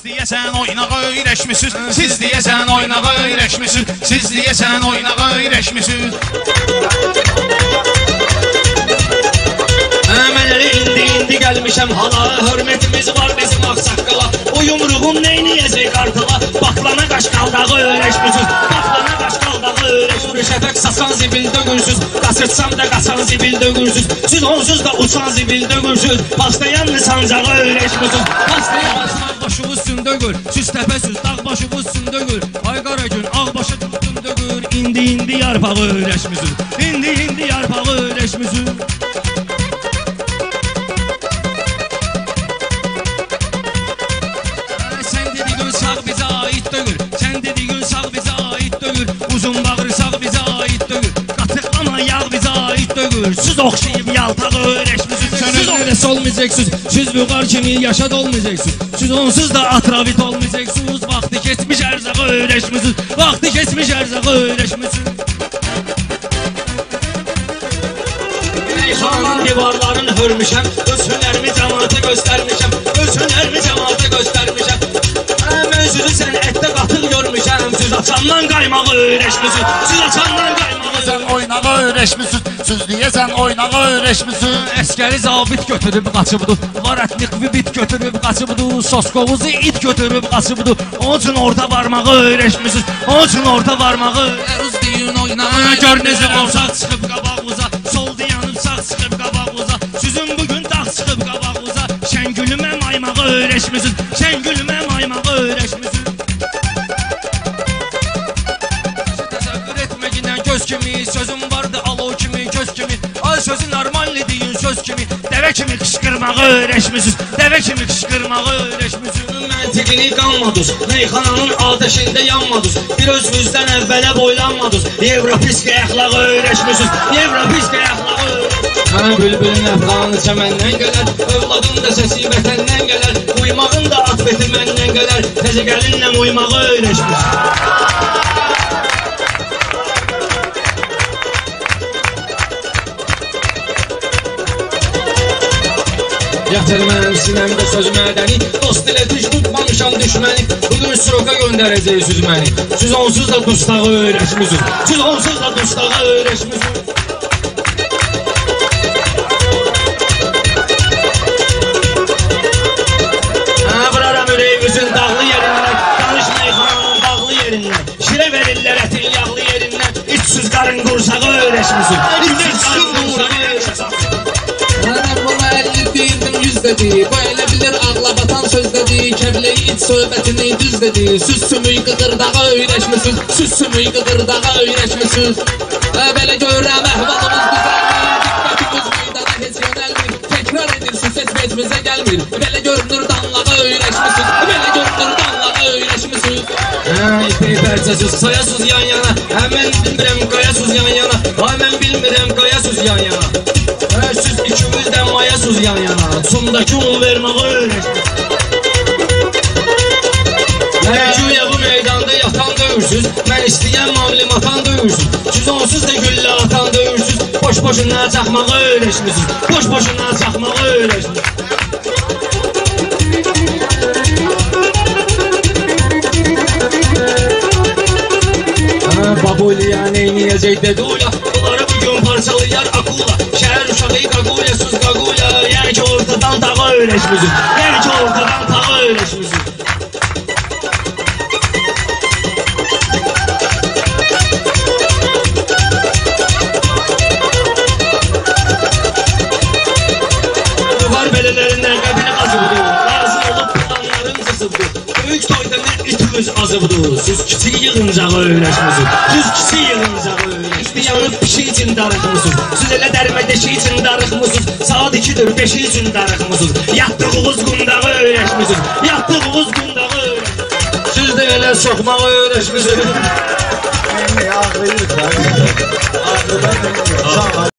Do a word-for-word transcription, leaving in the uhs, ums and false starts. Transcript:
deyəsən oynağa öyrəşmisiniz, siz deyəsən oynağa öyrəşmisiniz, siz deyəsən oynağa öyrəşmisiniz. Əmələri indi indi gəlmişəm hala, hörmətimiz var bizim ağsaqqala. O yumruğum neyniyəcək qartıla, baklana qaşqaldağı öyrəşmisiniz, baklana qaşqaldağı öyrəşmisiniz. Şəfək saçan zibil dögürsüz, qaçırsam da qaçan zibil dögürsüz, siz onsuz da uçan zibil dögürsüz, pastayan sancağı öyrəşmisiniz, pastayan Başımız sündögür, süz təpəsiz, dağ başımız sündögür. Ay qara gün, ağ başı sündögür. İndi indi yarpağı öyrəşmisiniz, indi indi yarpağı öyrəşmisiniz. Sən dediğin sağ bizə ait dögür, sən dediğin sağ bizə ait dögür. Uzun bağırsaq bizə ait dögür, qatıqlama yağ bizə ait dögür. Siz oxşayıb yaltağı öyrəşmisiniz, siz öyrəs olmayacaqsınız, siz buğar kimi yaşad olmayacaqsınız. Siz onsuz da atravit olmayacaqsınız, vaxtı keçmiş ərzağı öyrəşmisiniz, vaxtı keçmiş ərzağı öyrəşmisiniz. Reyhanın divarlarını hörmüşəm, öz hünərimi cəmaata göstərmişəm, öz hünərimi cəmaata göstərmişəm. Mövzudu sən ətdə qatıq görmüşəm, siz açandan qaymağı öyrəşmisiniz, siz açandan qaymağı Sən oynağa öyrəşmisiniz, siz deyəsən oynağa öyrəşmisiniz. Əskəri zabit götürüb qaçıbdı, varatnikvi bit götürüb qaçıbdı, soskovuzu it götürüb qaçıbdı. Onun üçün orta varmağı öyrəşmisiniz, onun üçün orta varmağı. Əruz deyin oynağa, gör necə qovşaq çıxıb qabağınıza, sol deyanıb sağ çıxıb qabağınıza. Sizin bugün dağ çıxıb qabağınıza, şəngülümə maymağı öyrəşmisiniz, şəngülümə maymağı öyrəşmisiniz. Təsəvvür etməgindən göz kimi, sözüm vardı alov kimi, göz kimi. Ay sözü normalli deyin söz kimi, dəvə kimi qışqırmağı öyrəşmisiniz, dəvə kimi qışqırmağı öyrəşmisiniz. Məntiqini qanmadınız, meyxananın ateşində yanmadınız, bir özünüzdən əvvələ boylanmadınız, Evropiski əxlağı öyrəşmisiniz, Evropiski əxlağı öyrəşmisiniz. Mən bülbülün əfqanı çəməndən gələr, övladın da səsi vətəndən gələr, uymağın da atbəti məndən gələr, təzə gəlinlə uymağı öyrəşmisiniz. Yatır mənim sinəmdə söz mədəni, dost ilə düş tutmamışam düşməni, bugün sroka göndərəcəksiniz məni. Siz onsuz da dustağı öyrəşmisiniz, siz onsuz da dustağı öyrəşmisiniz. Hə, vıraram ürəyimizin dağlı yerindən, danış meyxananın dağlı yerindən, şirə verirlər ətin yağlı yerindən, içsiz qarın qursağı öyrəşmisiniz, içsiz qarın qursağı öyrəşmisiniz. Dedi, bu elə bilir ağla batan söz dedi, kəbləyi iç söhbətini düz dedi. Süz sümüy qıqırdağa öyrəşmisiniz, süz sümüy qıqırdağa öyrəşmisiniz. Belə görəm əhvalımız düzəlmir, diqqətimiz meydana heç yönəlmir. Təkrar edirsiniz, heç vecimizə gəlmir. Belə görünür danlağa öyrəşmisiniz, belə görünür danlağa öyrəşmisiniz. Hə, ipək pərçəsiz, sayasız yan yana, hə, mən bilmirəm qayasız yan yana, ay mən bilmirəm qayasız yan yana. Hə, siz ikimizdən mayasız yan yana, çundakı un verməğı öyrəşmisiniz. Hə, güya bu meydanda yatan döyürsüz, mən istəyən mamlim atan döyürsüz. Siz onsuz da güllə atan döyürsüz, boş-boşuna çaxmağı öyrəşmisiniz, boş-boşuna çaxmağı öyrəşmisiniz. Babuliya neyniyəcək dedi ula, bunları bugün parçalayar akula. Şəhər uşağı qaqulya, sus qaqulya, yəni ki ortadan tağa öyrəşmisiniz, yəni ki ortadan tağa öyrəşmisiniz. Buğar belələrindən qəbini qazıbdır, lazım olub planların cızıbdır. Böyük toyda nə itimiz azıbdır, siz kiçik yığıncağı öyrəşmisiniz, siz kiçik yığıncağı öyrəşmisiniz. Yanıb pişi için darıxmısınız, siz elə dərmə deşi için darıxmısınız, saat ikidir beşi için darıxmısınız, yatdığınız qundağı öyrəşmisiniz, yatdığınız qundağı öyrəşmisiniz. Siz də elə soxmağı öyrəşmisiniz. Ağlayırıq da. Ağlayırıq da.